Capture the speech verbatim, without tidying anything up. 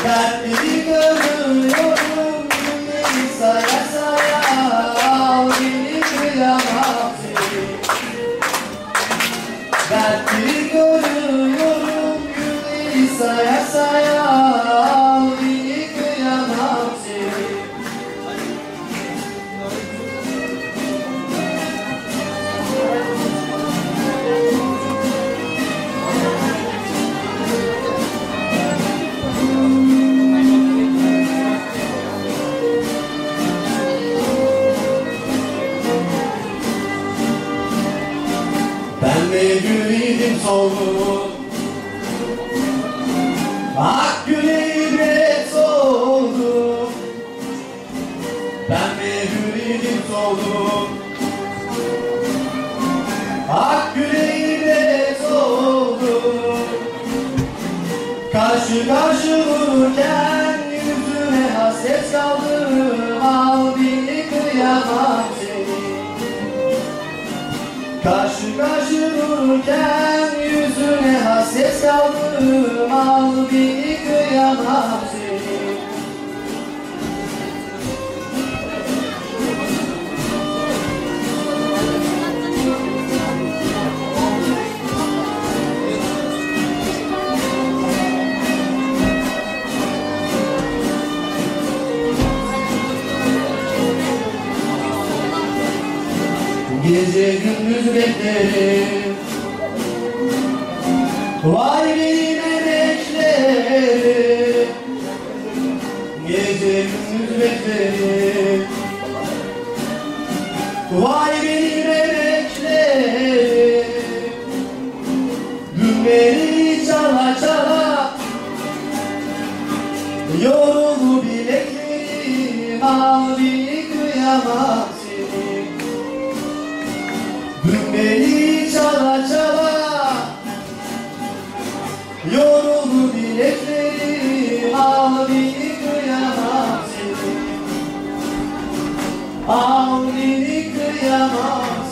Dertleri görüyorum günleri saya saya. Al beni kıyamam seni. Dertleri görüyorum günleri saya saya. Al beni kıyamam seni. Ben de gülüydüm soldum, ak güle ibret oldum. Ben de gülüydüm soldum, ak güle ibret oldum. Karşı karşı vururken yüzüne hasret kaldım. Al beni kıyamam seni. Karşı karşı dururken yüzüne hasret kaldım. Al beni kıyamam seni. Gece gündüz beklerim, vay benim emeklerim. Gece gündüz beklerim, vay benim emeklerim. Dün beni çala çala yoruldu bileklerim. Al beni kıyamam seni. Dün beni çala çala yoruldu bileklerim. Al beni kıyamam seni. Al beni kıyamam seni.